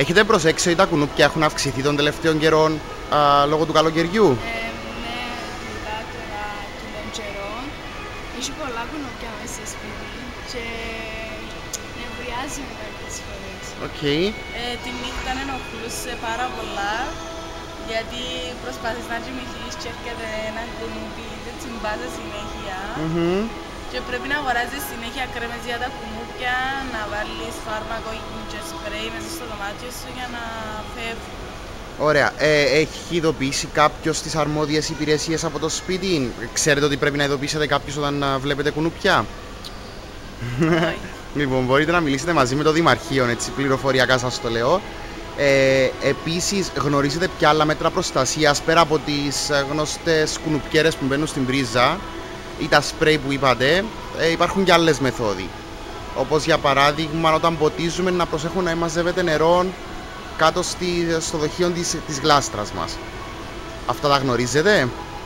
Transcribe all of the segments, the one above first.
Έχετε προσέξει ότι τα κουνούπια έχουν αυξηθεί των τελευταίων καιρών λόγω του καλοκαιριού? Ναι, μετά τώρα των καιρών έχει πολλά κουνούπια μέσα στο σπίτι και νευριάζουμε κάποιες φορές. Okay. Τη νύχτα ενοχλούσε πάρα πολλά, γιατί προσπαθείς να κοιμηθείς και έρχεται ένα κουνούπι και τσιμπάζε συνέχεια. Και πρέπει να αγοράζεις συνέχεια κρέμες για τα κουνούπια, να βάλεις φάρμακο και σπρέι μέσα στο δωμάτιο σου για να φεύγει. Ωραία. Έχει ειδοποιήσει κάποιος τις αρμόδιες υπηρεσίες από το σπίτι? Ξέρετε ότι πρέπει να ειδοποιήσετε κάποιους όταν βλέπετε κουνούπια? Λοιπόν, μπορείτε να μιλήσετε μαζί με το Δημαρχείο, έτσι πληροφοριακά σας το λέω. Επίσης, γνωρίζετε ποια άλλα μέτρα προστασίας πέρα από τις γνωστές κουνουπιέρες που μπαίνουν στην πρίζα ή τα σπρέι που είπατε? Υπάρχουν και άλλες μεθόδοι. Όπως για παράδειγμα, όταν ποτίζουμε, να προσέχουμε να μαζεύετε νερό κάτω στο δοχείο της γλάστρας μας. Αυτά τα γνωρίζετε?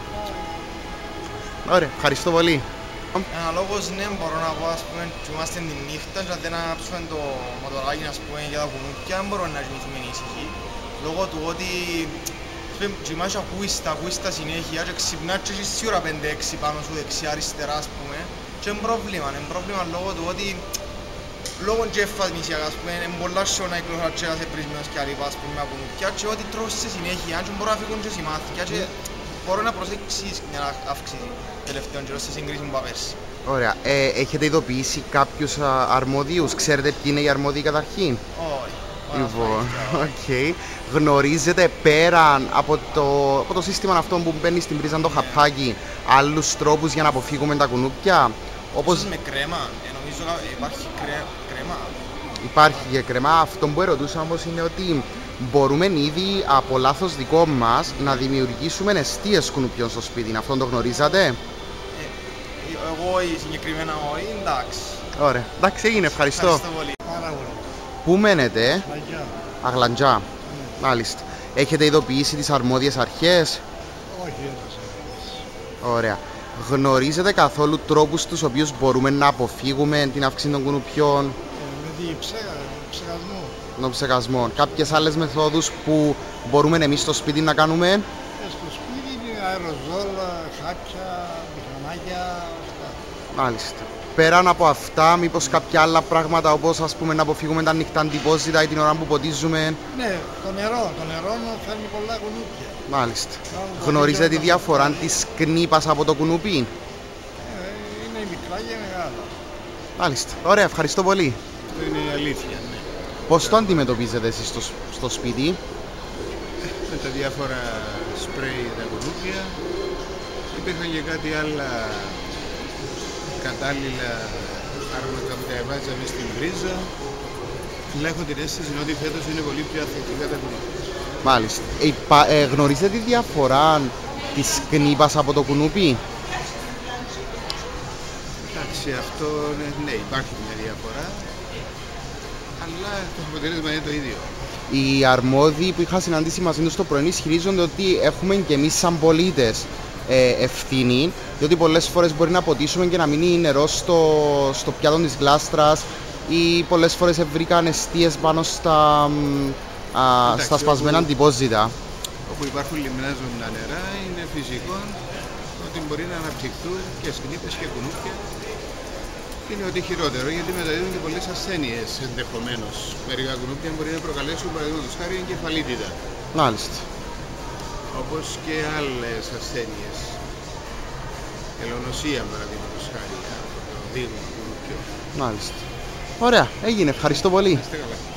Ωραία, ευχαριστώ πολύ. Αναλόγως ναι, μπορώ να πω, ας πούμε, κοιμάστε τη νύχτα και αν δεν ανάψουμε το μοτοράκι, ας πούμε, για τα κουνούπια, δεν μπορούμε να κοιμηθούμε ήσυχοι. Λόγω του ότι κοιμάς και ακούεις τα συνέχεια και ξυπνάς και έχεις σίγουρα 5-6 πάνω σου δεξιά-αριστερά, ας πούμε, και είναι πρόβλημα. Είναι πρόβλημα λόγω του ότι λόγω και εφασμίσια, ας πούμε, είναι πολλά σιώνα κυκλοφορά και κάθε πρίσμιος και αλίπα, ας πούμε, με κουνούπια και ό,τι τρως σε συνέχεια και μπορούν να φύγουν και σημάδια και μπορώ να προσέξεις μια αύξηση τελευταίων καιρών σε σύγκριση με πέρσι. Ωραία. Έχετε ειδοποιήσει κάποιους αρμοδίους? Ξέρετε ποιοι είναι οι αρμόδιοι καταρχήν? Όχι. Λοιπόν, okay. Γνωρίζετε πέραν από το σύστημα αυτό που μπαίνει στην πρίζα το χαπάκι άλλους τρόπους για να αποφύγουμε τα κουνούπια? Όπως με κρέμα, νομίζω υπάρχει κρέμα. Υπάρχει και κρέμα. Αυτό που ερωτούσα όμως είναι ότι μπορούμε ήδη από λάθος δικό μας να δημιουργήσουμε εστίες κουνουπιών στο σπίτι. Αυτό το γνωρίζατε? Εγώ συγκεκριμένα όχι, εντάξει. Ωραία, εντάξει, έγινε, ευχαριστώ. Ευχαριστώ πολύ. Πού μένετε? Αγλαντζά. Αγλαντζά. Μάλιστα. Έχετε ειδοποιήσει τις αρμόδιες αρχές? Όχι, δεν Ωραία. Γνωρίζετε καθόλου τρόπους τους οποίους μπορούμε να αποφύγουμε την αύξηση των κουνουπιών? Με την ψεκασμό. Των ψεκασμών. Κάποιες άλλες μεθόδους που μπορούμε εμείς στο σπίτι να κάνουμε? Στο σπίτι είναι αεροζόλα, χάπια, μηχανάκια, αυτά. Μάλιστα. Πέραν από αυτά, μήπως κάποια άλλα πράγματα, όπως ας πούμε να αποφύγουμε τα ανοιχτά αντιπόζητα ή την ώρα που ποτίζουμε? Ναι, το νερό φέρνει πολλά κουνούπια. Μάλιστα. Γνωρίζετε τη διαφορά της κνήπας από το κουνούπι? Είναι μικρά και μεγάλα. Μάλιστα. Ωραία, ευχαριστώ πολύ. Αυτό είναι η αλήθεια, ναι. Πώς το αντιμετωπίζετε εσείς στο σπίτι? Με τα διάφορα σπρέι τα κουνούπια. Υπήρχαν και κάτι άλλα κατάλληλα φάρμακα που τα εβάζαμε στην πρίζα. Αλλά έχω την αίσθηση ότι φέτος είναι πολύ πιο αθλητικά τα κουνούπια. Μάλιστα. Γνωρίζετε τη διαφορά της κνήπας από το κουνούπι? Εντάξει, αυτό ναι, υπάρχει μια διαφορά, αλλά το αποτέλεσμα είναι το ίδιο. Οι αρμόδιοι που είχα συναντήσει μαζί τους το πρωί ισχυρίζονται ότι έχουμε και εμείς σαν πολίτες ευθύνη, διότι πολλές φορές μπορεί να ποτίσουμε και να μείνει νερό στο πιάτο της γλάστρας ή πολλές φορές βρήκαν εστίες πάνω στα σπασμένα αντιπόζητα. Όπου υπάρχουν λιμνάζοντα νερά, είναι φυσικό ότι μπορεί να αναπτυχθούν και σκνήπες και κουνούπια. Είναι ότι χειρότερο, γιατί μεταδίδουν και πολλές ασθένειες ενδεχομένως. Μερικά κουνούπια μπορεί να προκαλέσουν, παραδείγματος χάρη, εγκεφαλίτιδα. Μάλιστα. Όπως και άλλες ασθένειες. Ελονοσία, παραδείγματος χάρη, από το δείγμα του κουνουπιού. Μάλιστα. Ωραία, έγινε. Ευχαριστώ πολύ. Είστε καλά.